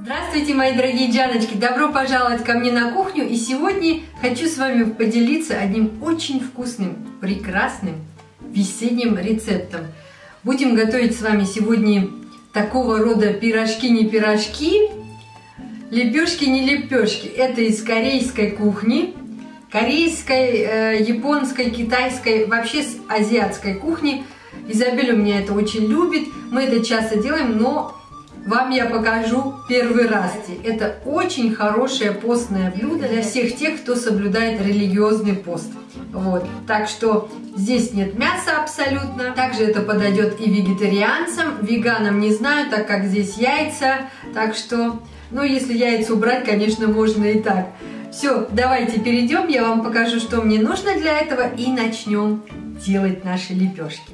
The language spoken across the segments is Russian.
Здравствуйте, мои дорогие Дианочки! Добро пожаловать ко мне на кухню. И сегодня хочу с вами поделиться одним очень вкусным, прекрасным весенним рецептом. Будем готовить с вами сегодня такого рода пирожки не пирожки, лепешки не лепешки. Это из корейской кухни, корейской, японской, китайской, вообще с азиатской кухни. Изабель у меня это очень любит. Мы это часто делаем, но вам я покажу первый раз. Это очень хорошее постное блюдо для всех тех, кто соблюдает религиозный пост. Вот. Так что здесь нет мяса абсолютно. Также это подойдет и вегетарианцам, веганам не знаю, так как здесь яйца. Так что, ну если яйца убрать, конечно, можно и так. Все, давайте перейдем, я вам покажу, что мне нужно для этого, и начнем делать наши лепешки.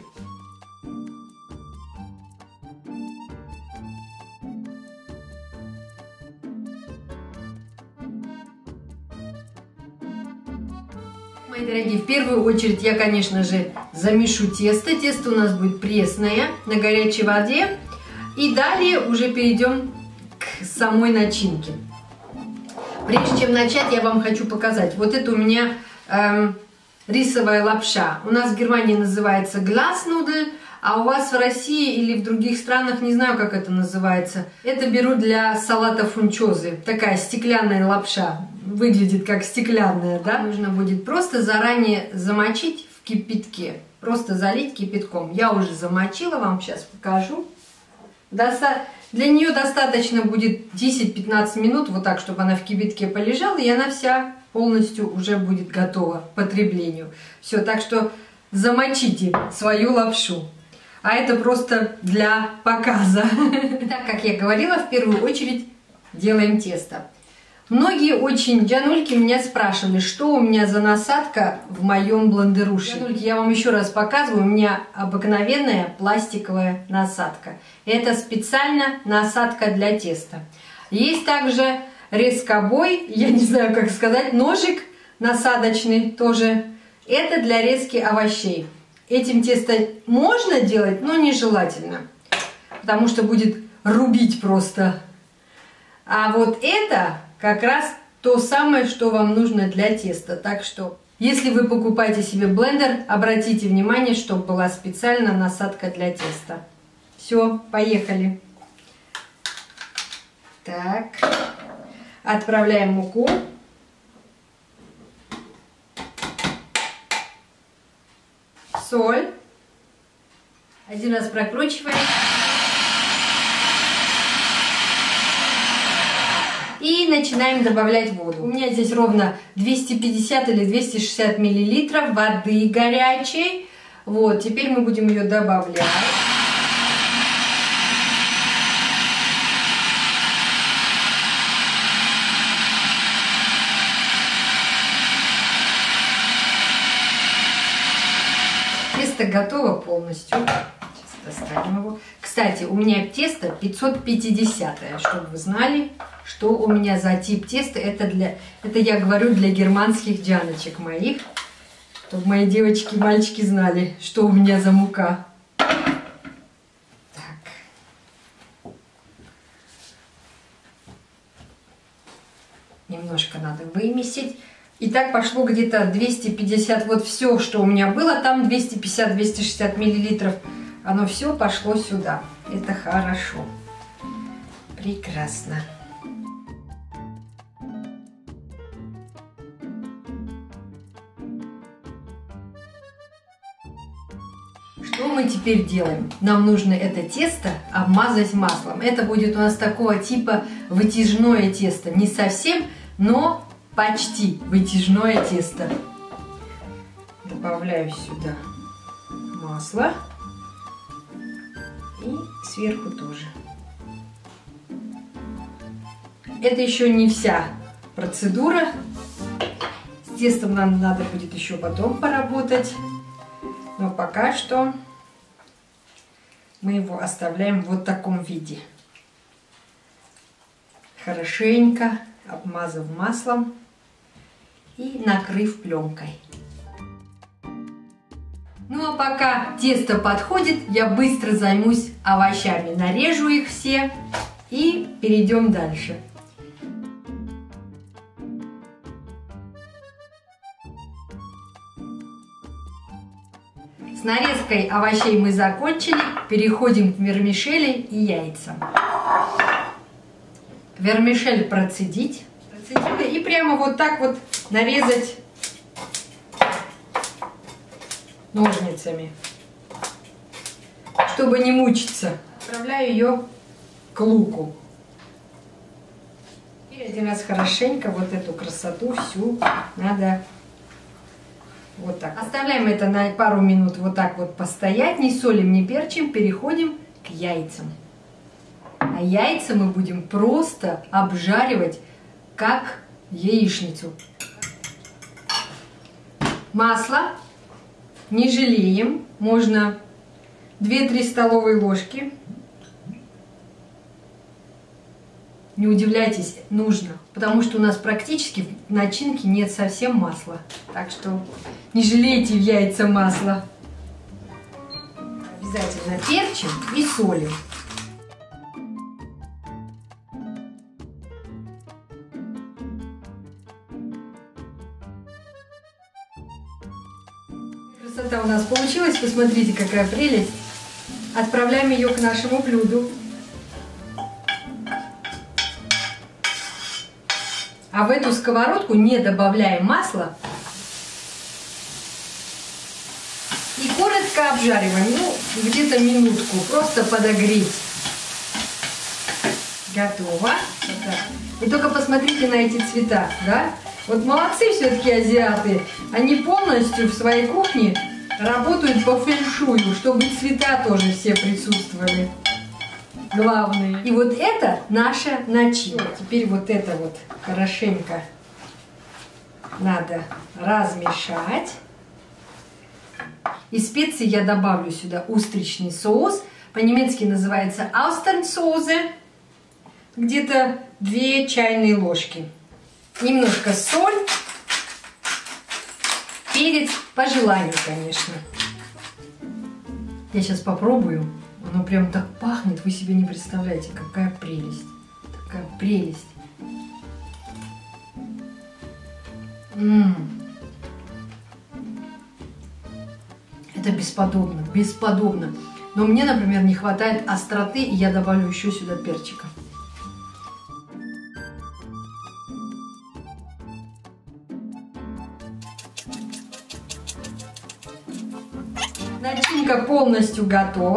Мои дорогие, в первую очередь я, конечно же, замешу тесто. Тесто у нас будет пресное на горячей воде. И далее уже перейдем к самой начинке. Прежде чем начать, я вам хочу показать. Вот это у меня рисовая лапша. У нас в Германии называется Glasnudeln, а у вас в России или в других странах, не знаю, как это называется. Это беру для салата фунчозы. Такая стеклянная лапша. Выглядит как стеклянная, да? Нужно будет просто заранее замочить в кипятке. Просто залить кипятком. Я уже замочила, вам сейчас покажу. Для нее достаточно будет 10-15 минут, вот так, чтобы она в кипятке полежала, и она вся полностью уже будет готова к потреблению. Все, так что замочите свою лапшу. А это просто для показа. Так, как я говорила, в первую очередь делаем тесто. Многие очень Дианульки меня спрашивали, что у меня за насадка в моем блендеруше. Дианульки, я вам еще раз показываю, у меня обыкновенная пластиковая насадка. Это специально насадка для теста. Есть также резкобой, я не знаю, как сказать, ножик насадочный тоже. Это для резки овощей. Этим тесто можно делать, но нежелательно, потому что будет рубить просто. А вот это как раз то самое, что вам нужно для теста. Так что, если вы покупаете себе блендер, обратите внимание, чтобы была специальная насадка для теста. Все, поехали. Так, отправляем муку. Соль. Один раз прокручиваем. И начинаем добавлять воду. У меня здесь ровно 250 или 260 миллилитров воды горячей. Вот, теперь мы будем ее добавлять. Тесто готово полностью. Сейчас достанем его. Кстати, у меня тесто 550, чтобы вы знали, что у меня за тип теста. Это я говорю для германских Дианочек моих, чтобы мои девочки и мальчики знали, что у меня за мука. Так. Немножко надо вымесить. И так пошло где-то 250, вот все, что у меня было, там 250-260 миллилитров, оно все пошло сюда. Это хорошо. Прекрасно. Что мы теперь делаем? Нам нужно это тесто обмазать маслом. Это будет у нас такого типа вытяжное тесто. Не совсем, но почти вытяжное тесто. Добавляю сюда масло. И сверху тоже. Это еще не вся процедура. С тестом нам надо будет еще потом поработать. Но пока что мы его оставляем в вот таком виде. Хорошенько обмазав маслом и накрыв пленкой. Ну а пока тесто подходит, я быстро займусь овощами. Нарежу их все и перейдем дальше. С нарезкой овощей мы закончили, переходим к вермишели и яйцам. Вермишель процедить и прямо вот так вот нарезать ножницами, чтобы не мучиться. Отправляю ее к луку. И один раз хорошенько вот эту красоту всю надо вот так. Оставляем это на пару минут вот так вот постоять, не солим, не перчим, переходим к яйцам. А яйца мы будем просто обжаривать, как яичницу. Масло не жалеем, можно 2-3 столовые ложки. Не удивляйтесь, нужно, потому что у нас практически в начинке нет совсем масла. Так что не жалейте в яйца масла. Обязательно перчим и солим. Красота у нас получилась, посмотрите, какая прелесть. Отправляем ее к нашему блюду. А в эту сковородку не добавляем масла и коротко обжариваем, ну, где-то минутку, просто подогреть. Готово. Вот так. И только посмотрите на эти цвета, да? Вот молодцы все-таки азиаты, они полностью в своей кухне работают по фэншую, чтобы цвета тоже все присутствовали. Главные. И вот это наша начинка. Теперь вот это вот хорошенько надо размешать. Из специй я добавлю сюда устричный соус. По-немецки называется Austernsoße. Где-то 2 чайные ложки. Немножко соль. Перец по желанию, конечно. Я сейчас попробую. Оно прям так пахнет, вы себе не представляете, какая прелесть. Такая прелесть. Это бесподобно, бесподобно. Но мне, например, не хватает остроты, и я добавлю еще сюда перчика. Начинка полностью готова.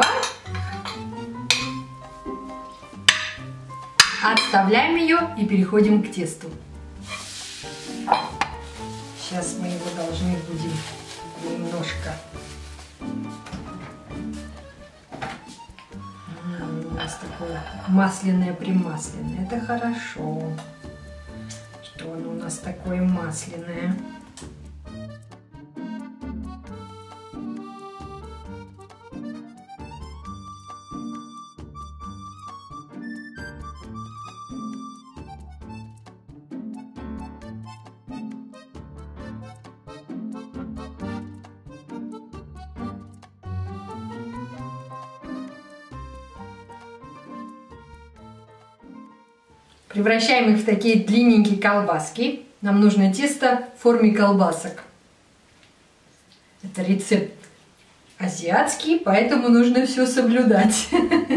Отставляем ее и переходим к тесту. Сейчас мы его должны будем немножко... У нас такое масляное-примасляное. Это хорошо, что оно у нас такое масляное. Превращаем их в такие длинненькие колбаски. Нам нужно тесто в форме колбасок. Это рецепт азиатский, поэтому нужно все соблюдать.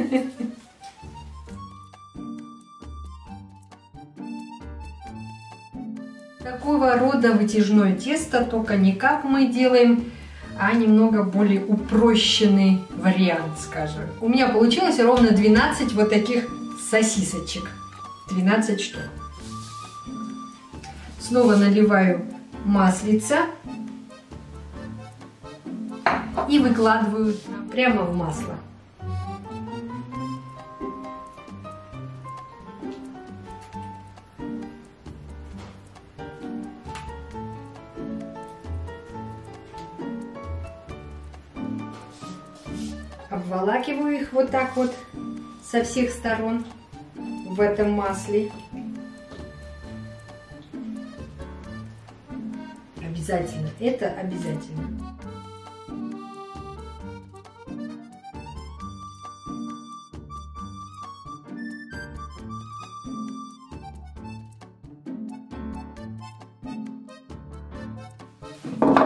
Такого рода вытяжное тесто, только не как мы делаем, а немного более упрощенный вариант, скажем. У меня получилось ровно 12 вот таких сосисочек. 12 штук. Снова наливаю маслица и выкладываю прямо в масло. Обволакиваю их вот так вот со всех сторон в этом масле. Обязательно, это обязательно.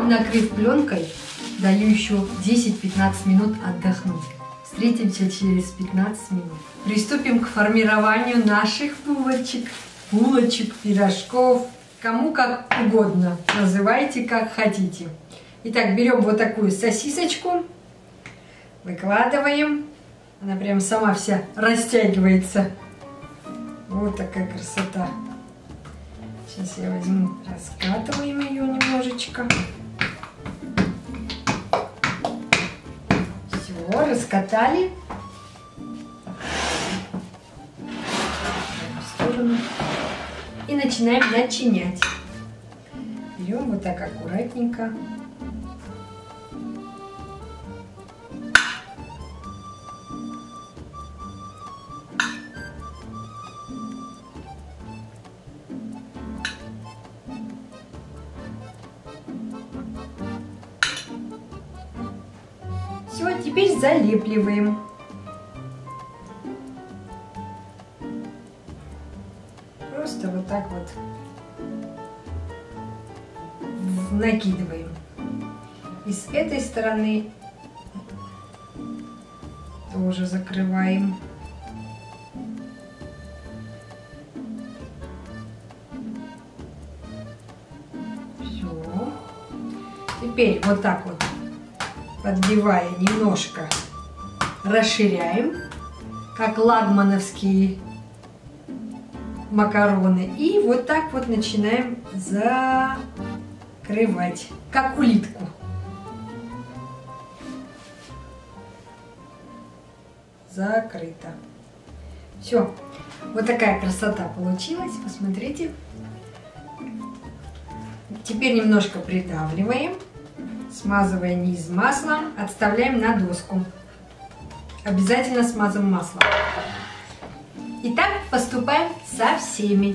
накрыв пленкой, даю еще 10-15 минут отдохнуть. Встретимся через 15 минут. Приступим к формированию наших булочек, пирожков. Кому как угодно. Называйте как хотите. Итак, берем вот такую сосисочку. Выкладываем. Она прям сама вся растягивается. Вот такая красота. Сейчас я возьму, раскатываем ее немножечко. Все, раскатали. В сторону. И начинаем начинять. Берем вот так аккуратненько. Все, теперь залепливаем. Просто вот так вот накидываем. И с этой стороны тоже закрываем. Все. Теперь вот так вот, подбивая немножко, расширяем, как лагмановские макароны. И вот так вот начинаем закрывать, как улитку. Закрыто. Все. Вот такая красота получилась. Посмотрите. Теперь немножко придавливаем. Смазывая низ маслом, отставляем на доску. Обязательно смазываем маслом. И так поступаем со всеми.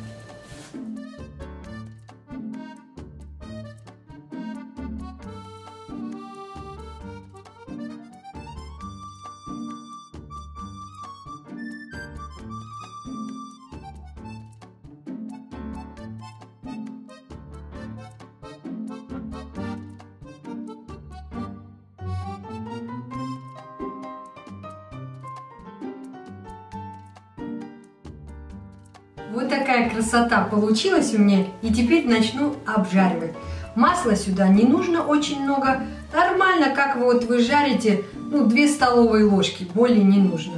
Вот такая красота получилась у меня. И теперь начну обжаривать. Масла сюда не нужно очень много. Нормально, как вот вы жарите, 2 столовые ложки. Более не нужно.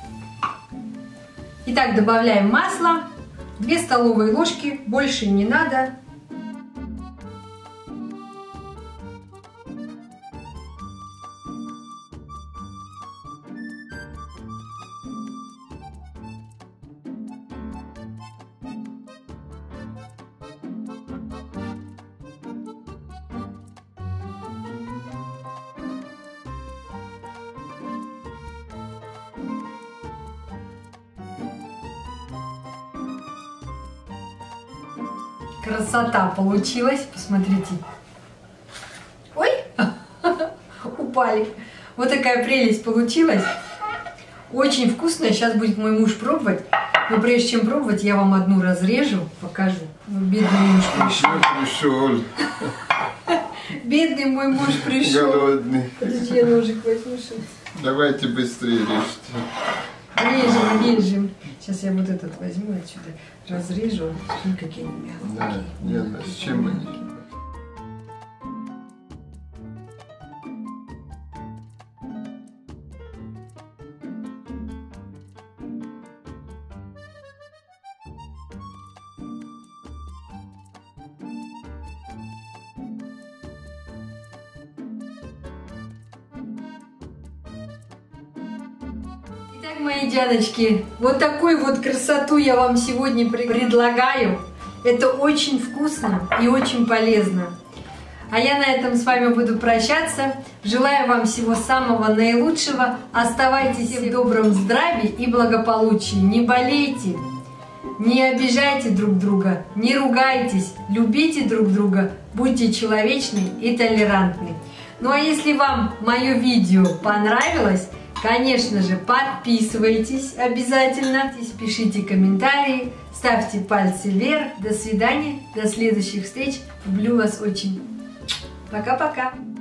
Итак, добавляем масло. 2 столовые ложки. Больше не надо. Красота получилась, посмотрите. Ой, упали. Вот такая прелесть получилась. Очень вкусная. Сейчас будет мой муж пробовать. Но прежде чем пробовать, я вам одну разрежу, покажу. Бедный муж пришел. Бедный мой муж пришел. Голодный. Подожди, я ножик возьму. Давайте быстрее режьте. Режем. Сейчас я вот этот возьму отсюда, разрежу. Смотри, какие они мягкие. Да, нет, с чем они? Итак, мои девочки, вот такую вот красоту я вам сегодня предлагаю. Это очень вкусно и очень полезно. А я на этом с вами буду прощаться. Желаю вам всего самого наилучшего. Оставайтесь в добром здравии и благополучии. Не болейте, не обижайте друг друга, не ругайтесь, любите друг друга, будьте человечны и толерантны. Ну а если вам мое видео понравилось, конечно же, подписывайтесь обязательно, пишите комментарии, ставьте пальцы вверх. До свидания, до следующих встреч. Люблю вас очень. Пока-пока.